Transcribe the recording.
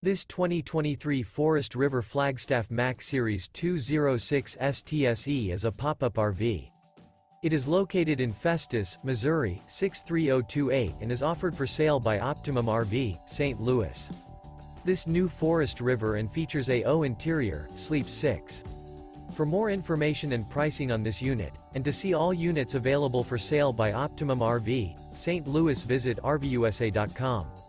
This 2023 Forest River Flagstaff Max Series 206 STSE is a pop-up RV. It is located in Festus, Missouri, 63028 and is offered for sale by Optimum RV, St. Louis. This new Forest River and features a O interior, sleeps 6. For more information and pricing on this unit, and to see all units available for sale by Optimum RV, St. Louis, visit RVUSA.com.